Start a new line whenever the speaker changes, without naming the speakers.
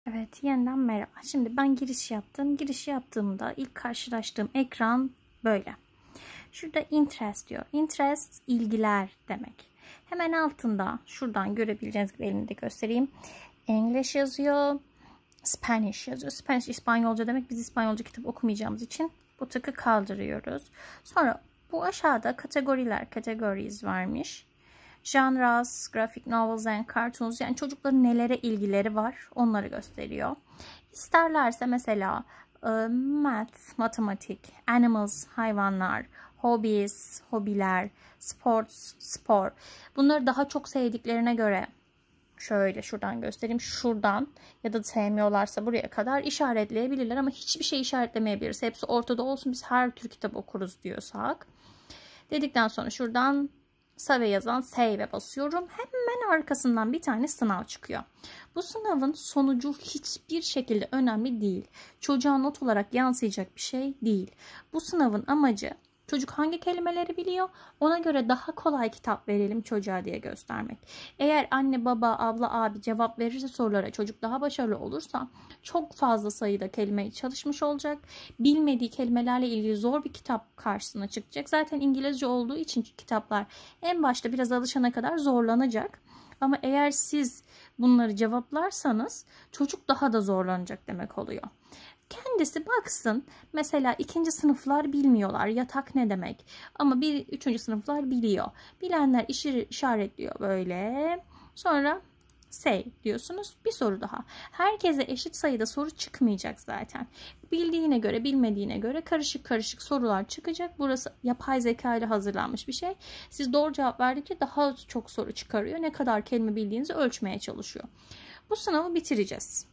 Evet, yeniden merhaba. Şimdi ben giriş yaptım. Giriş yaptığımda ilk karşılaştığım ekran böyle. Şurada interest diyor. Interest ilgiler demek. Hemen altında şuradan görebileceğiniz gibi elimde göstereyim. English yazıyor. Spanish yazıyor. Spanish İspanyolca demek. Biz İspanyolca kitap okumayacağımız için bu tıkı kaldırıyoruz. Sonra bu aşağıda kategoriler, categories varmış. Genres, graphic novels and cartoons, yani çocukların nelere ilgileri var onları gösteriyor. İsterlerse mesela math, matematik, animals, hayvanlar, hobbies, hobiler, sports, spor. Bunları daha çok sevdiklerine göre şöyle şuradan göstereyim. Şuradan ya da sevmiyorlarsa buraya kadar işaretleyebilirler ama hiçbir şey işaretlemeyebiliriz. Hepsi ortada olsun, biz her tür kitap okuruz diyorsak. Dedikten sonra şuradan Save yazan Save'e basıyorum. Hemen arkasından bir tane sınav çıkıyor. Bu sınavın sonucu hiçbir şekilde önemli değil. Çocuğa not olarak yansıyacak bir şey değil. Bu sınavın amacı çocuk hangi kelimeleri biliyor, ona göre daha kolay kitap verelim çocuğa diye göstermek. Eğer anne, baba, abla, abi cevap verirse sorulara, çocuk daha başarılı olursa çok fazla sayıda kelimeyi çalışmış olacak. Bilmediği kelimelerle ilgili zor bir kitap karşısına çıkacak. Zaten İngilizce olduğu için kitaplar en başta biraz alışana kadar zorlanacak. Ama eğer siz bunları cevaplarsanız çocuk daha da zorlanacak demek oluyor. Kendisi baksın. Mesela 2. sınıflar bilmiyorlar yatak ne demek. Ama 3. sınıflar biliyor. Bilenler işaretliyor böyle. Sonra say diyorsunuz. Bir soru daha. Herkese eşit sayıda soru çıkmayacak zaten. Bildiğine göre, bilmediğine göre karışık karışık sorular çıkacak. Burası yapay zeka ile hazırlanmış bir şey. Siz doğru cevap verdikçe daha çok soru çıkarıyor. Ne kadar kelime bildiğinizi ölçmeye çalışıyor. Bu sınavı bitireceğiz.